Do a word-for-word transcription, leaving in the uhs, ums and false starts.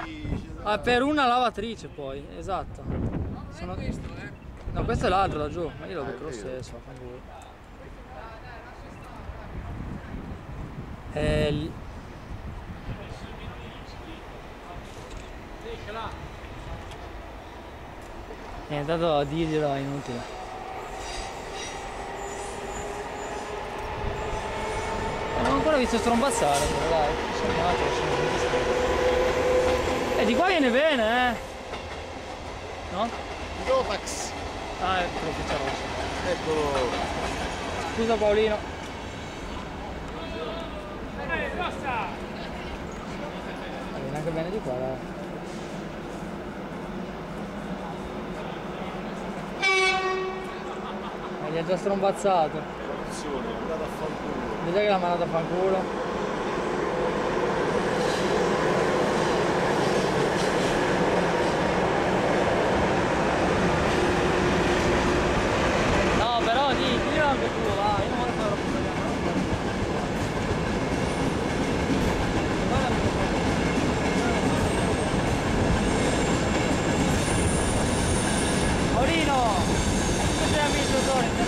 Ah, per una lavatrice poi, esatto. Sono... No, questo è l'altro da giù, ma io lo vedo lo stesso, fa voi. È lì. E intanto a dirglielo è inutile. Non ho ancora visto strombazzare, però dai, sognato, e di qua viene bene, eh? No? Dotax. Ah, è troppo rosso. Eccolo. Scusa Paolino. Eh, basta! Viene anche bene di qua, dai. Ma gli ha già strombazzato. Attenzione, è andata a fanculo. Vedete che l'ha mandata a fanculo? No, però di, dillo anche tu, va, io non voglio fare troppo problema. Paolino! Come sei amministratore?